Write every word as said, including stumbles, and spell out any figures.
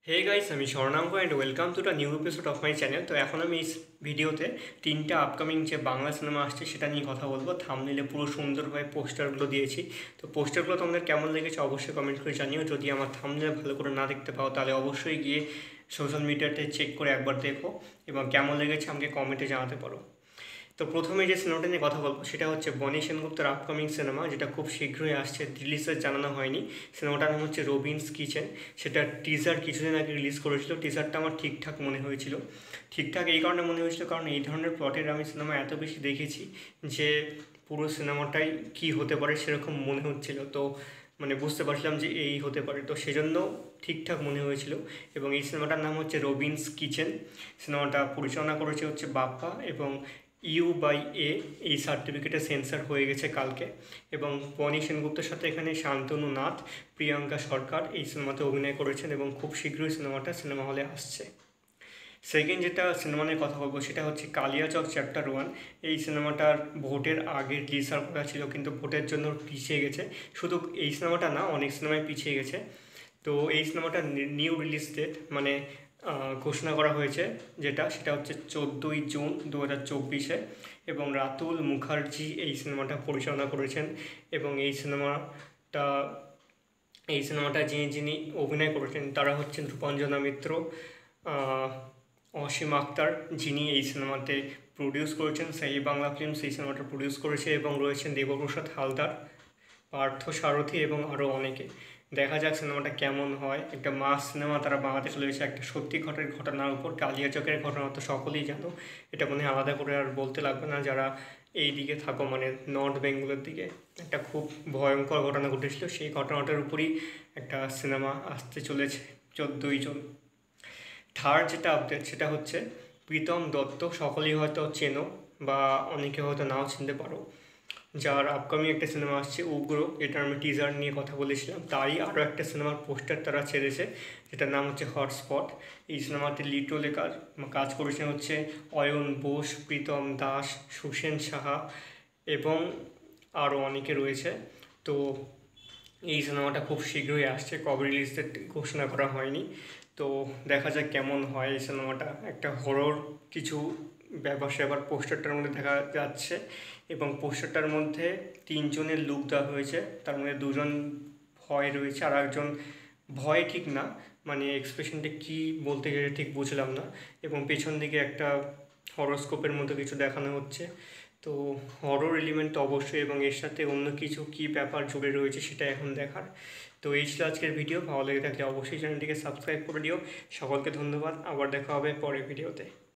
হে guys, আমি Swarnank and welcome to the new episode of my channel. তো এখন আমি এই ভিডিওতে তিনটা আপকামিং যে বাংলা সিনেমা আসছে সেটা নিয়ে কথা বলবো। থাম্বনেইলে পুরো সুন্দরভাবে পোস্টারগুলো দিয়েছি। তো পোস্টারগুলো তোমাদের কেমন লেগেছে অবশ্যই কমেন্ট করে জানিও। যদি আমার থাম্বনেইল ভালো করে না দেখতে পাও তাহলে অবশ্যই গিয়ে সোশ্যাল মিডিয়াতে চেক করে একবার দেখো এবং কেমন লেগেছে আমাকে কমেন্টে জানাতে পারো। তো প্রথমে যে সিনেমাটা নিয়ে কথা বলবো সেটা হচ্ছে বনি সেনগুপ্তের আপকামিং সিনেমা, যেটা খুব শীঘ্রই আসছে, রিলিজের জানানো হয়নি। সিনেমাটার নাম হচ্ছে রবিনস কিচেন। সেটা টিজার কিছুদিন আগে রিলিজ করেছিল। টিজারটা আমার ঠিকঠাক মনে হয়েছিল। ঠিকঠাক এই কারণে মনে হয়েছিল কারণ এই ধরনের প্লটের আমি সিনেমা এত বেশি দেখেছি যে পুরো সিনেমাটাই কি হতে পারে সেরকম মনে হচ্ছিল। তো মানে বুঝতে পারছিলাম যে এই হতে পারে, তো সেজন্য ঠিকঠাক মনে হয়েছিল। এবং এই সিনেমাটার নাম হচ্ছে রবিনস কিচেন। সিনেমাটা পরিচালনা করেছে হচ্ছে বাপ্পা এবং ইউ বাই এ। এই সার্টিফিকেটে সেন্সার হয়ে গেছে কালকে। এবং বনি সেনগুপ্তের সাথে এখানে শান্তনু নাথ, প্রিয়াঙ্কা সরকার এই সিনেমাতে অভিনয় করেছেন এবং খুব শীঘ্রই সিনেমাটা সিনেমা হলে আসছে। সেকেন্ড যেটা সিনেমা নিয়ে কথা বলবো সেটা হচ্ছে কালিয়াচক চ্যাপ্টার ওয়ান। এই সিনেমাটার ভোটের আগে রিলিজ হওয়ার কথা ছিল কিন্তু ভোটের জন্য পিছিয়ে গেছে। শুধু এই সিনেমাটা না, অনেক সিনেমায় পিছিয়ে গেছে। তো এই সিনেমাটার নিউ রিলিজ ডেট মানে ঘোষণা করা হয়েছে যেটা সেটা হচ্ছে চোদ্দোই জুন দু হাজার চব্বিশে। এবং রাতুল মুখার্জি এই সিনেমাটা পরিচালনা করেছেন। এবং এই সিনেমাটা এই সিনেমাটা যিনি যিনি অভিনয় করেছেন তারা হচ্ছেন রূপাঞ্জনা মিত্র, অসীম আক্তার যিনি এই সিনেমাতে প্রডিউস করেছেন, সেই বাংলা ফিল্মস এই সিনেমাটা প্রডিউস করেছে, এবং রয়েছেন দেবপ্রসাদ হালদার, পার্থ সারথী এবং আরও অনেকে। দেখা যাক সিনেমাটা কেমন হয়। একটা মাস সিনেমা তারা বানাতে চলেছে একটা সত্যি ঘটের ঘটনার উপর। কালিয়াচকের ঘটনা তো সকলেই জানো, এটা মনে হয় আলাদা করে আর বলতে লাগবে না যারা এই দিকে থাকো, মানে নর্থ বেঙ্গলের দিকে। একটা খুব ভয়ঙ্কর ঘটনা ঘটেছিল, সেই ঘটনাটার উপরই একটা সিনেমা আসতে চলেছে চোদ্দোই জুন। থার্ড যেটা আপডেট সেটা হচ্ছে প্রীতম দত্ত, সকলেই হয়তো চেনো বা অনেকে হয়তো নাও চিনতে পারো, যার আপকামিং একটা সিনেমা আসছে উগ্র, যেটার আমি টিজার নিয়ে কথা বলেছিলাম। তারই আরও একটা সিনেমার পোস্টার তারা ছেড়েছে যেটার নাম হচ্ছে হটস্পট। এই সিনেমাতে লিড রোলে কাজ কাজ করেছেন হচ্ছে অয়ন বোস, প্রীতম দাস, সুসেন সাহা এবং আরও অনেকে রয়েছে। তো এই সিনেমাটা খুব শীঘ্রই আসছে, কবে রিলিজ ডেট ঘোষণা করা হয়নি। তো দেখা যাক কেমন হয় এই সিনেমাটা। একটা হরর কিছু ব্যাপার স্যাপার পোস্টারটার মধ্যে দেখা যাচ্ছে এবং পোস্টারটার মধ্যে তিনজনের লুক দেওয়া হয়েছে। তার মধ্যে দুজন ভয় রয়েছে আর একজন ভয় ঠিক না, মানে এক্সপ্রেশনটা কী বলতে গেলে ঠিক বুঝলাম না। এবং পেছন দিকে একটা হরোস্কোপের মতো কিছু দেখানো হচ্ছে। তো হরর এলিমেন্ট তো অবশ্যই, এবং এর সাথে অন্য কিছু কী ব্যাপার জুড়ে রয়েছে সেটা এখন দেখার। তো এই ছিল আজকের ভিডিও। ভালো লেগে থাকলে অবশ্যই চ্যানেলটিকে সাবস্ক্রাইব করে দিও। সকলকে ধন্যবাদ, আবার দেখা হবে পরের ভিডিওতে।